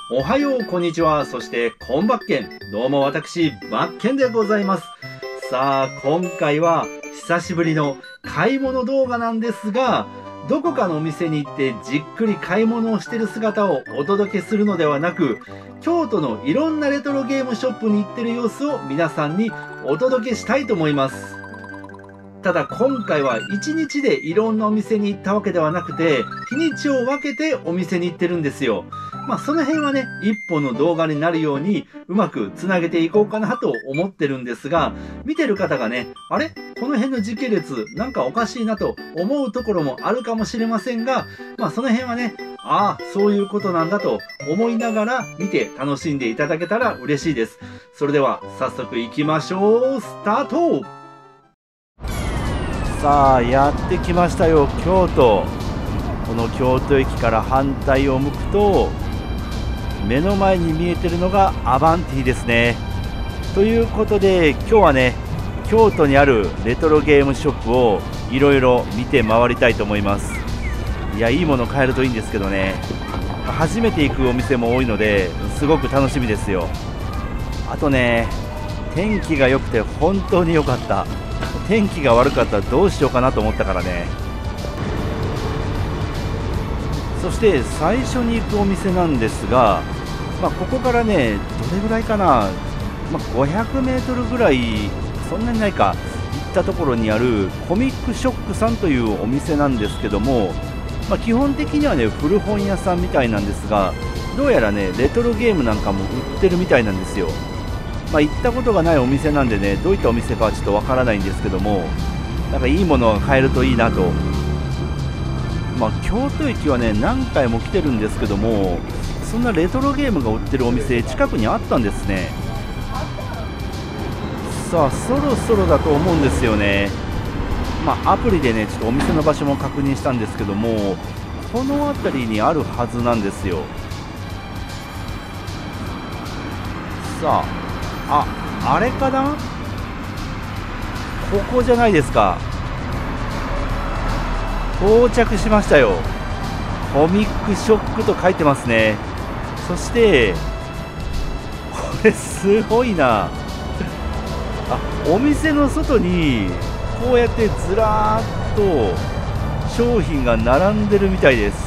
おはよう、こんにちは、そしてこんばっけん。どうも私、ばっけんでございます。さあ、今回は久しぶりの買い物動画なんですが、どこかのお店に行ってじっくり買い物をしている姿をお届けするのではなく、京都のいろんなレトロゲームショップに行ってる様子を皆さんにお届けしたいと思います。ただ今回は1日でいろんなお店に行ったわけではなくて、日にちを分けてお店に行ってるんですよ。その辺はね、一本の動画になるようにうまくつなげていこうかなと思ってるんですが、見てる方がね、あれこの辺の時系列なんかおかしいなと思うところもあるかもしれませんが、その辺はね、ああ、そういうことなんだと思いながら見て楽しんでいただけたら嬉しいです。それでは早速行きましょう。スタート。さあ、やってきましたよ、京都。この京都駅から反対を向くと、目の前に見えてるのがアバンティですね。ということで今日はね、京都にあるレトロゲームショップをいろいろ見て回りたいと思います。いや、いいもの買えるといいんですけどね。初めて行くお店も多いのですごく楽しみですよ。あとね、天気が良くて本当に良かった。天気が悪かったらどうしようかなと思ったからね。そして最初に行くお店なんですが、ここからね、どれぐらいかな、500メートルぐらい、そんなにないか、行ったところにあるコミックショックさんというお店なんですけども、基本的にはね、古本屋さんみたいなんですが、どうやらね、レトロゲームなんかも売ってるみたいなんですよ。行ったことがないお店なんでね、どういったお店かはちょっとわからないんですけども、なんかいいものが買えるといいなと。京都駅はね、何回も来てるんですけども、そんなレトロゲームが売ってるお店近くにあったんですね。さあ、そろそろだと思うんですよね。アプリでね、ちょっとお店の場所も確認したんですけども、この辺りにあるはずなんですよ。さあ、あれかな、ここじゃないですか。到着しましたよ。コミックショックと書いてますね。そしてこれすごいな。お店の外にこうやってずらーっと商品が並んでるみたいです。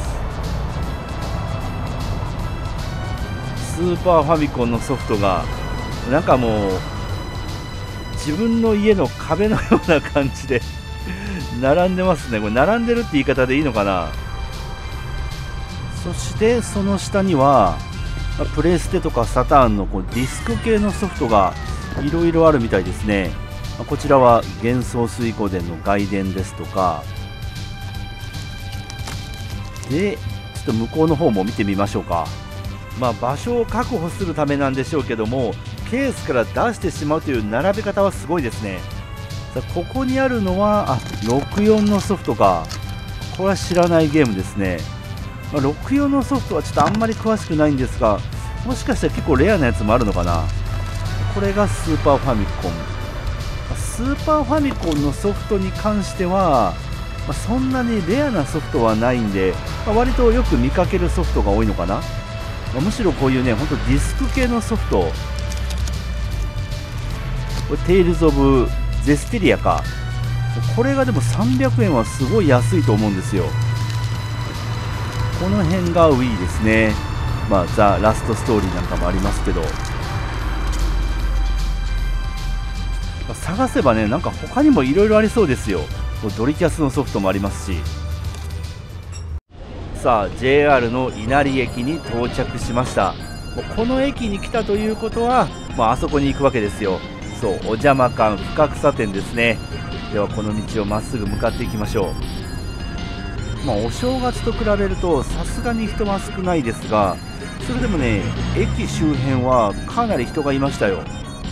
スーパーファミコンのソフトがなんかもう自分の家の壁のような感じで並んでますね。これ並んでるって言い方でいいのかな。そしてその下にはプレステとかサターンのディスク系のソフトがいろいろあるみたいですね。こちらは幻想水湖伝の外伝ですとかで、ちょっと向こうの方も見てみましょうか。場所を確保するためなんでしょうけども、ケースから出してしまうという並べ方はすごいですね。さあ、ここにあるのは64のソフトか。これは知らないゲームですね。64のソフトはちょっとあんまり詳しくないんですが、もしかしたら結構レアなやつもあるのかな。これがスーパーファミコン。スーパーファミコンのソフトに関しては、そんなにレアなソフトはないんで、割とよく見かけるソフトが多いのかな。むしろこういうね、ほんとディスク系のソフト、これテイルズ・オブ・ゼステリアか。これがでも300円はすごい安いと思うんですよ。この辺が Wii ですね。ザ・ラストストーリーなんかもありますけど、探せばね、なんか他にもいろいろありそうですよ。ドリキャスのソフトもありますし。さあ、 JR の稲荷駅に到着しました。この駅に来たということは、あそこに行くわけですよ。そう、お邪魔館深草店ですね。ではこの道をまっすぐ向かっていきましょう。お正月と比べるとさすがに人は少ないですが、それでもね、駅周辺はかなり人がいましたよ。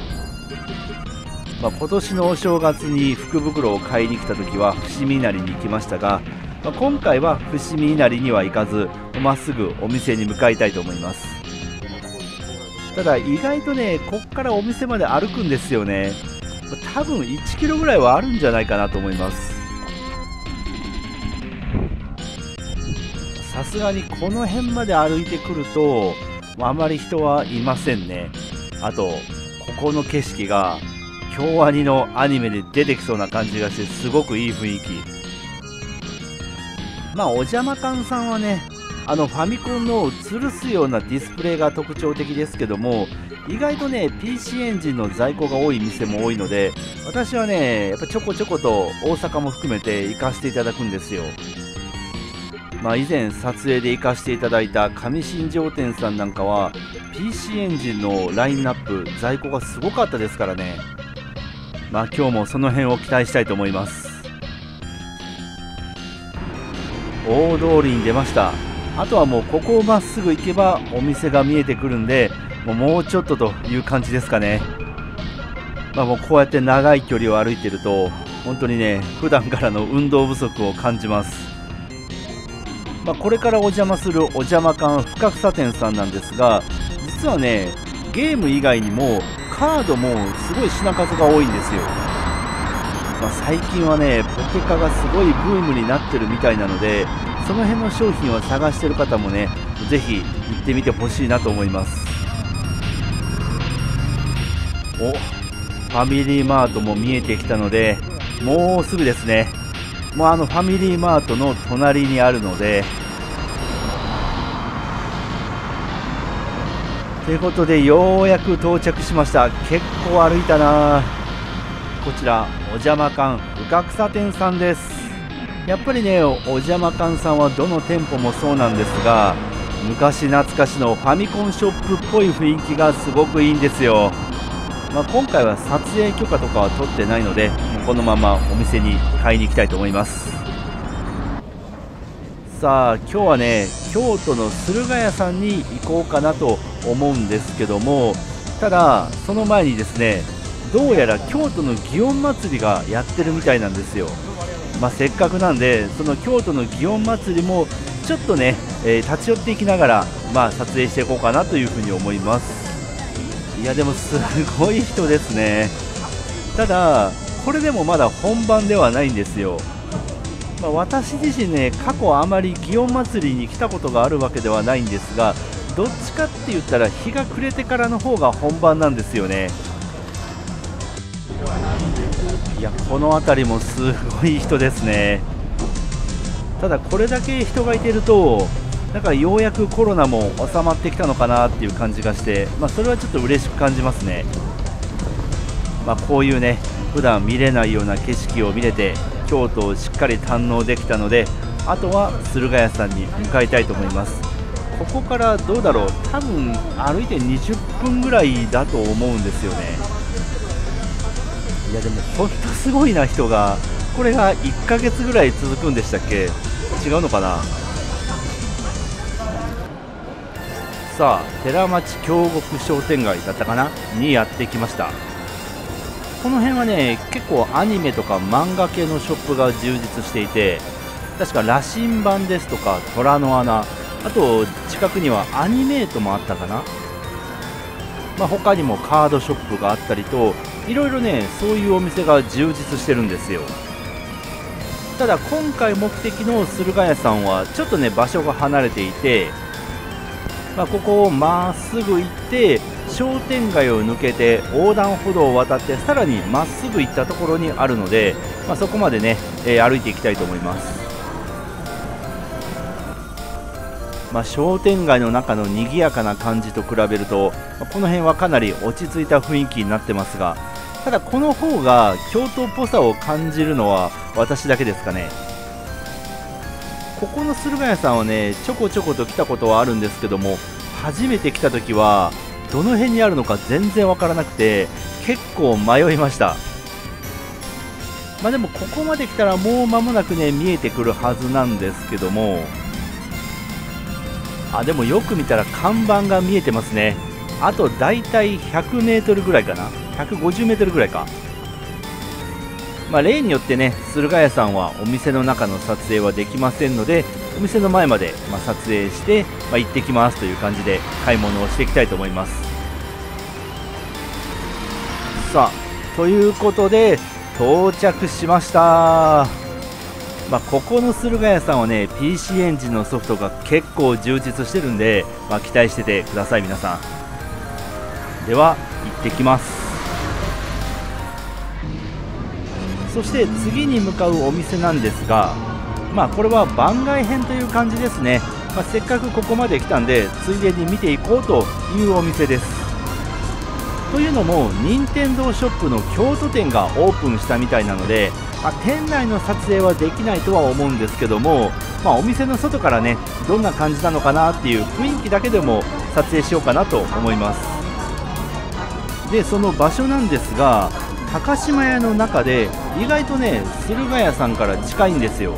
今年のお正月に福袋を買いに来た時は伏見稲荷に行きましたが、今回は伏見稲荷には行かず、まっすぐお店に向かいたいと思います。ただ意外とね、こっからお店まで歩くんですよね。多分1キロぐらいはあるんじゃないかなと思います。さすがにこの辺まで歩いてくるとあまり人はいませんね。あと、ここの景色が京アニのアニメで出てきそうな感じがして、すごくいい雰囲気。お邪魔館さんはね、ファミコンの吊るすようなディスプレイが特徴的ですけども、意外とね PC エンジンの在庫が多い店も多いので、私はねやっぱちょこちょこと大阪も含めて行かせていただくんですよ。以前撮影で行かせていただいた上新庄店さんなんかは PC エンジンのラインナップ在庫がすごかったですからね。今日もその辺を期待したいと思います。大通りに出ました。あとはもうここをまっすぐ行けばお店が見えてくるんで、もうちょっとという感じですかね。もうこうやって長い距離を歩いてると本当にね普段からの運動不足を感じます。これからお邪魔するお邪魔館深草店さんなんですが、実はねゲーム以外にもカードもすごい品数が多いんですよ。最近はねポケカがすごいブームになってるみたいなので、その辺の商品を探してる方もねぜひ行ってみてほしいなと思います。ファミリーマートも見えてきたので、もうすぐですね。もうファミリーマートの隣にあるので、ということでようやく到着しました。結構歩いたな。こちらお邪魔館深草店さんです。やっぱりねお邪魔館さんはどの店舗もそうなんですが、昔懐かしのファミコンショップっぽい雰囲気がすごくいいんですよ。今回は撮影許可とかは取ってないので、このままお店に買いに行きたいと思います。さあ今日はね京都の駿河屋さんに行こうかなと思うんですけども、ただその前にですね、どうやら京都の祇園祭がやってるみたいなんですよ。せっかくなんでその京都の祇園祭もちょっとね、立ち寄っていきながら撮影していこうかなというふうに思います。いやでもすごい人ですね。ただこれでもまだ本番ではないんですよ。私自身ね過去あまり祇園祭に来たことがあるわけではないんですが、どっちかって言ったら日が暮れてからの方が本番なんですよね。いやこの辺りもすごい人ですね。ただこれだけ人がいてるとなんかようやくコロナも収まってきたのかなっていう感じがして、それはちょっと嬉しく感じますね。こういうね普段見れないような景色を見れて京都をしっかり堪能できたので、あとは駿河屋さんに向かいたいと思います。ここからどうだろう、多分歩いて20分ぐらいだと思うんですよね。いやでも本当すごいな人が。これが1ヶ月ぐらい続くんでしたっけ。違うのかな。さあ寺町京極商店街だったかなにやってきました。この辺はね結構アニメとか漫画系のショップが充実していて、確か羅針盤ですとか虎の穴、あと近くにはアニメートもあったかな。他にもカードショップがあったりと、いろいろねそういうお店が充実してるんですよ。ただ今回目的の駿河屋さんはちょっとね場所が離れていて、ここをまっすぐ行って商店街を抜けて横断歩道を渡ってさらにまっすぐ行ったところにあるので、そこまでね、歩いていきたいと思います。商店街の中の賑やかな感じと比べると、この辺はかなり落ち着いた雰囲気になってますが、ただこの方が京都っぽさを感じるのは私だけですかね。ここの駿河屋さんはねちょこちょこと来たことはあるんですけども、初めて来た時はどの辺にあるのか全然わからなくて結構迷いました。でもここまで来たらもう間もなくね見えてくるはずなんですけども、でもよく見たら看板が見えてますね。あとだいたい100メートルぐらいかな、150メートルぐらいか。例によってね駿河屋さんはお店の中の撮影はできませんので、お店の前まで撮影して、行ってきますという感じで買い物をしていきたいと思います。さあということで到着しました。 ここの駿河屋さんはね PC エンジンのソフトが結構充実してるんで、期待しててください皆さん。では行ってきます。そして次に向かうお店なんですが、これは番外編という感じですね。せっかくここまで来たんでついでに見ていこうというお店です。というのも任天堂ショップの京都店がオープンしたみたいなので、店内の撮影はできないとは思うんですけども、お店の外からねどんな感じなのかなっていう雰囲気だけでも撮影しようかなと思います。でその場所なんですが、高島屋の中で意外とね駿河屋さんから近いんですよ。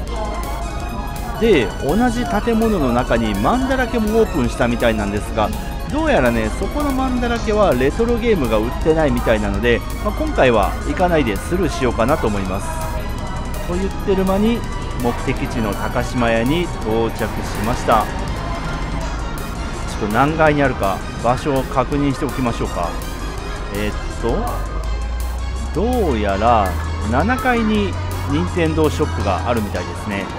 で同じ建物の中にマンだらけもオープンしたみたいなんですが、どうやらねそこのマンだらけはレトロゲームが売ってないみたいなので、今回は行かないでスルーしようかなと思います。と言ってる間に目的地の高島屋に到着しました。ちょっと何階にあるか場所を確認しておきましょうか。どうやら7階に任天堂ショップがあるみたいですね。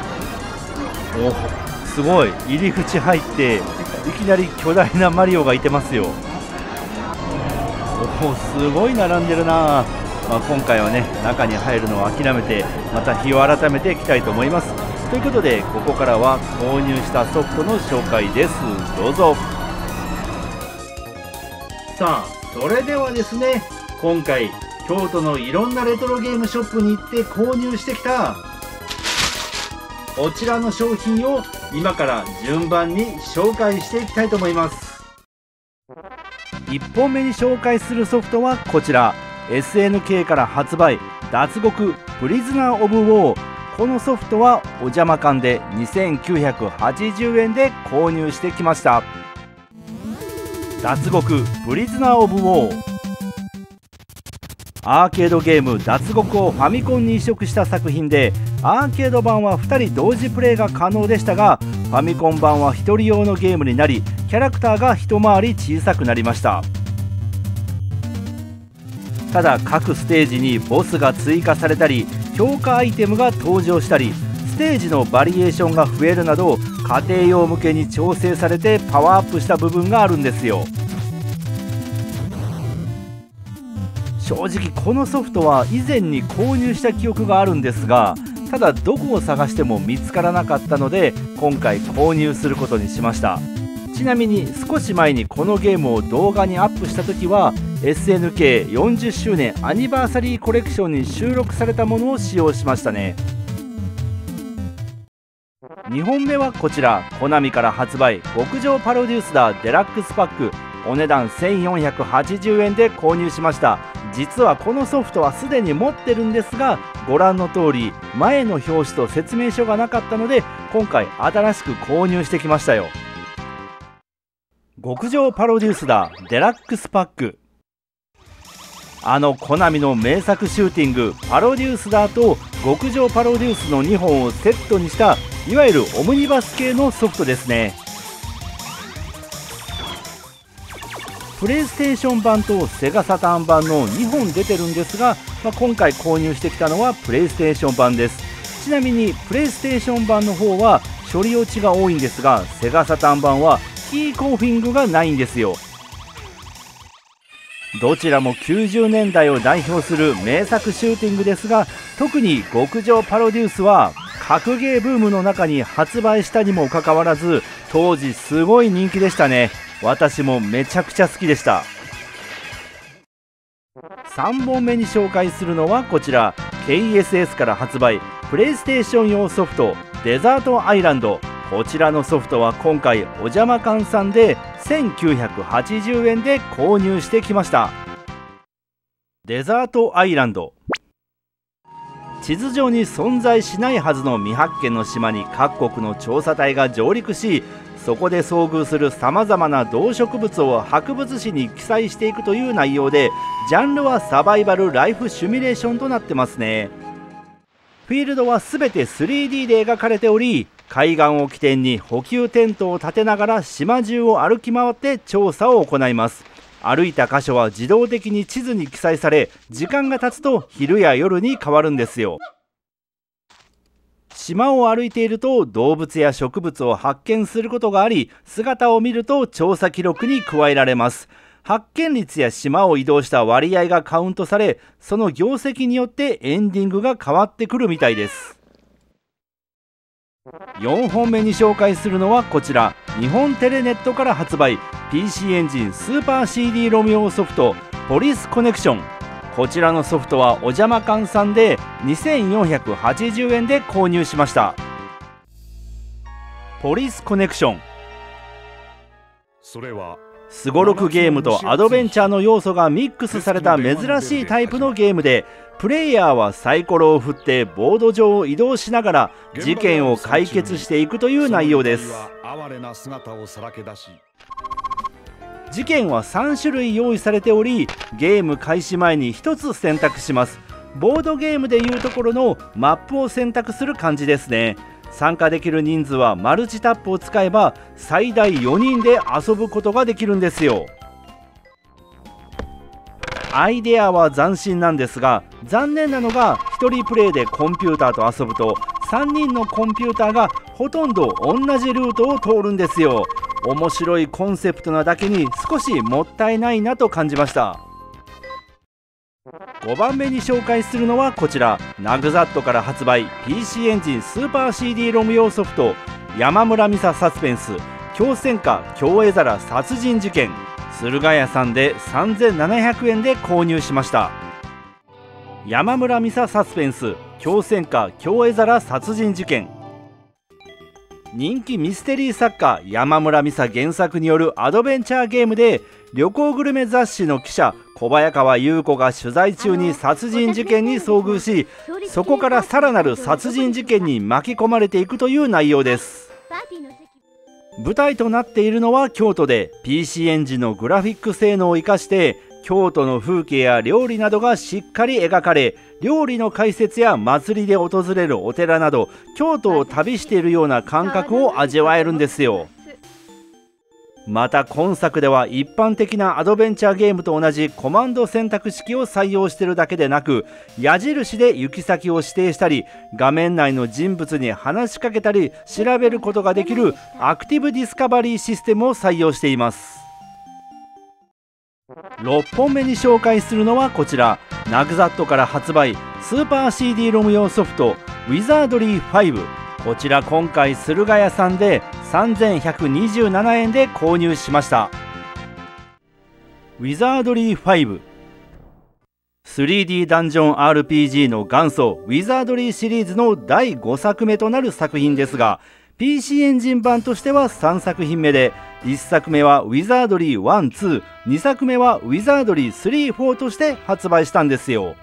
お、すごい、入り口入っていきなり巨大なマリオがいてますよ。お、すごい並んでるな。今回はね中に入るのを諦めてまた日を改めていきたいと思います。ということでここからは購入したソフトの紹介です。どうぞ。さあそれではですね、今回京都のいろんなレトロゲームショップに行って購入してきたこちらの商品を今から順番に紹介していきたいと思います。1本目に紹介するソフトはこちら、 SNK から発売、脱獄プリズナー・オブ・ウォー。このソフトはお邪魔感で2980円で購入してきました。脱獄プリズナー・オブ・ウォー、アーケードゲーム脱獄をファミコンに移植した作品で、アーケード版は2人同時プレイが可能でしたが、ファミコン版は1人用のゲームになり、キャラクターが一回り小さくなりました。ただ各ステージにボスが追加されたり、強化アイテムが登場したり、ステージのバリエーションが増えるなど、家庭用向けに調整されてパワーアップした部分があるんですよ。正直このソフトは以前に購入した記憶があるんですが、ただどこを探しても見つからなかったので今回購入することにしました。ちなみに少し前にこのゲームを動画にアップした時は SNK40 周年アニバーサリーコレクションに収録されたものを使用しましたね。2本目はこちら、コナミから発売、極上パロデュースダーデラックスパック、お値段1480円で購入しました。実はこのソフトはすでに持ってるんですが、ご覧の通り前の表紙と説明書がなかったので今回新しく購入してきましたよ。極上パロデュースダーデラックスパック、コナミの名作シューティングパロデュースダーと極上パロデュースの2本をセットにしたいわゆるオムニバス系のソフトですね。プレイステーション版とセガサターン版の2本出てるんですが、今回購入してきたのはプレイステーション版です。ちなみにプレイステーション版の方は処理落ちが多いんですが、セガサターン版はキーコンフィングがないんですよ。どちらも90年代を代表する名作シューティングですが、特に極上パロデュースは格ゲーブームの中に発売したにもかかわらず当時すごい人気でしたね。私もめちゃくちゃ好きでした。3本目に紹介するのはこちら、 KSS から発売、プレイステーション用ソフトデザートアイランド。こちらのソフトは今回お邪魔感さんで1980円で購入してきました。デザートアイランド、地図上に存在しないはずの未発見の島に各国の調査隊が上陸し、そこで遭遇するさまざまな動植物を博物誌に記載していくという内容で、ジャンルはサバイバルライフシミュレーションとなってますね。フィールドは全て 3D で描かれており、海岸を起点に補給テントを立てながら島中を歩き回って調査を行います。歩いた箇所は自動的に地図に記載され、時間が経つと昼や夜に変わるんですよ。 島を歩いていると動物や植物を発見することがあり、姿を見ると調査記録に加えられます。発見率や島を移動した割合がカウントされ、その業績によってエンディングが変わってくるみたいです。4本目に紹介するのはこちら、日本テレネットから発売 PC エンジンスーパー CD ロミオソフトポリスコネクション。こちらのソフトはお邪魔換算で2480円で購入しました。ポリスコネクション、 それはすごろくゲームとアドベンチャーの要素がミックスされた珍しいタイプのゲームで、プレイヤーはサイコロを振ってボード上を移動しながら事件を解決していくという内容です。事件は3種類用意されており、ゲーム開始前に1つ選択します。ボードゲームでいうところのマップを選択する感じですね。参加できる人数はマルチタップを使えば最大4人で遊ぶことができるんですよ。アイデアは斬新なんですが、残念なのが1人プレイでコンピューターと遊ぶと3人のコンピューターがほとんど同じルートを通るんですよ。面白いコンセプトなだけに少しもったいないなと感じました。5番目に紹介するのはこちら、ナグザットから発売 PC エンジンスーパー CD ロム用ソフト山村美沙サスペンス京戦家京絵皿殺人事件。駿河屋さんで3700円で購入しました。山村美沙サスペンス京戦家京絵皿殺人事件。人気ミステリー作家山村美沙原作によるアドベンチャーゲームで、旅行グルメ雑誌の記者小早川優子が取材中に殺人事件に遭遇し、そこからさらなる殺人事件に巻き込まれていくという内容です。舞台となっているのは京都で、 PC エンジンのグラフィック性能を生かして京都の風景や料理などがしっかり描かれ、料理の解説や祭りで訪れるお寺など京都を旅しているような感覚を味わえるんですよ。また今作では一般的なアドベンチャーゲームと同じコマンド選択式を採用しているだけでなく、矢印で行き先を指定したり、画面内の人物に話しかけたり調べることができるアクティブディスカバリーシステムを採用しています。6本目に紹介するのはこちら、ナグザットから発売スーパー CD ロム用ソフトウィザードリー5。こちら今回駿河屋さんで3127円で購入しました。ウィザードリー5、 3D ダンジョン RPG の元祖ウィザードリーシリーズの第5作目となる作品ですが、 PC エンジン版としては3作品目で、1作目はウィザードリー1、2、2作目はウィザードリー3、4として発売したんですよ。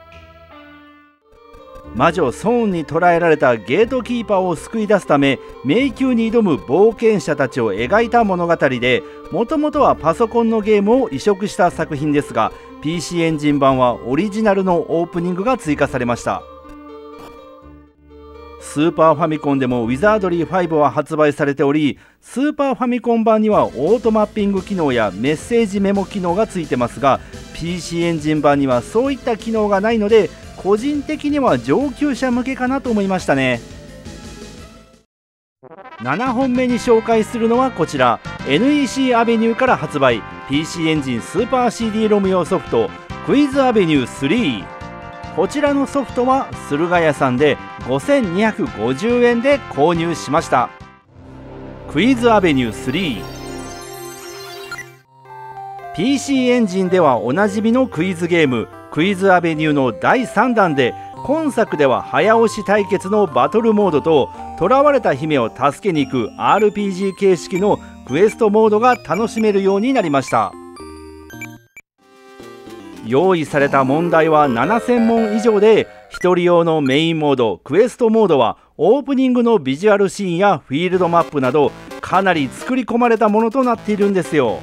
魔女ソーンに捕らえられたゲートキーパーを救い出すため迷宮に挑む冒険者たちを描いた物語で、もともとはパソコンのゲームを移植した作品ですが、 PC エンジン版はオリジナルのオープニングが追加されました。スーパーファミコンでもウィザードリー5は発売されており、スーパーファミコン版にはオートマッピング機能やメッセージメモ機能がついてますが、 PC エンジン版にはそういった機能がないので、個人的には上級者向けかなと思いましたね。7本目に紹介するのはこちら、 NEC アベニューから発売 PC エンジンスーパー CD ロム用ソフトクイズアベニュー3。こちらのソフトは駿河屋さんで5250円で購入しました。クイズアベニュー3、 PC エンジンではおなじみのクイズゲームクイズアベニューの第3弾で、今作では早押し対決のバトルモードと囚われた姫を助けに行く RPG 形式のクエストモードが楽しめるようになりました。用意された問題は7000問以上で、1人用のメインモードクエストモードはオープニングのビジュアルシーンやフィールドマップなどかなり作り込まれたものとなっているんですよ。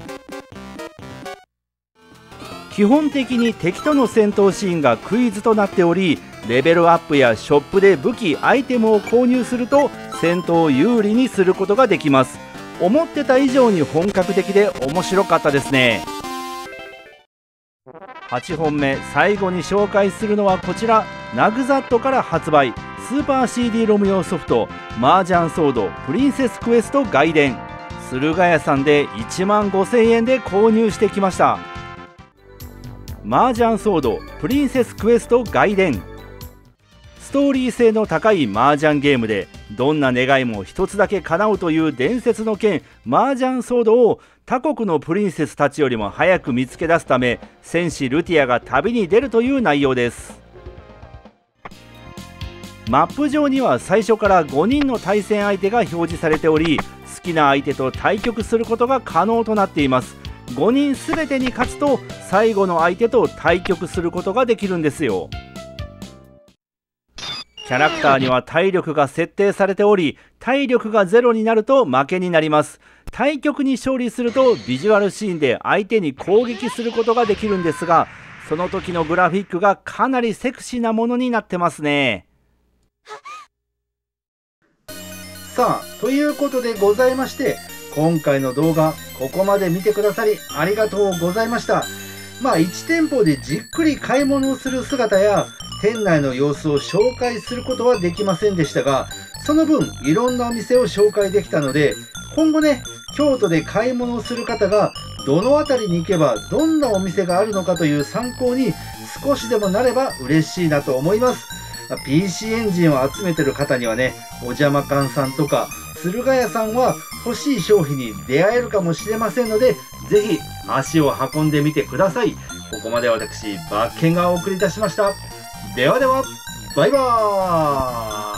基本的に敵との戦闘シーンがクイズとなっており、レベルアップやショップで武器アイテムを購入すると戦闘を有利にすることができます。思ってた以上に本格的で面白かったですね。8本目最後に紹介するのはこちら、ナグザットから発売スーパー CD ロム用ソフト麻雀ソードプリンセスクエスト外伝、駿河屋さんで1万5000円で購入してきました。麻雀ソードプリンセスクエスト外伝、ストーリー性の高い麻雀ゲームでどんな願いも一つだけ叶うという伝説の剣麻雀ソードを他国のプリンセスたちよりも早く見つけ出すため、戦士ルティアが旅に出るという内容です。マップ上には最初から5人の対戦相手が表示されており、好きな相手と対局することが可能となっています。5人全てに勝つと最後の相手と対局することができるんですよ。キャラクターには体力が設定されており、体力がゼロになると負けになります。対局に勝利するとビジュアルシーンで相手に攻撃することができるんですが、その時のグラフィックがかなりセクシーなものになってますね。 さあ、ということでございまして、今回の動画ここまで見てくださりありがとうございました。1店舗でじっくり買い物をする姿や店内の様子を紹介することはできませんでしたが、その分いろんなお店を紹介できたので、今後ね、京都で買い物をする方がどの辺りに行けばどんなお店があるのかという参考に少しでもなれば嬉しいなと思います。PC エンジンを集めてる方にはね、おじゃまかんさんとか駿河屋さんは欲しい商品に出会えるかもしれませんので、ぜひ足を運んでみてください。ここまで私、バッケンがお送りいたしました。ではでは、バイバーイ。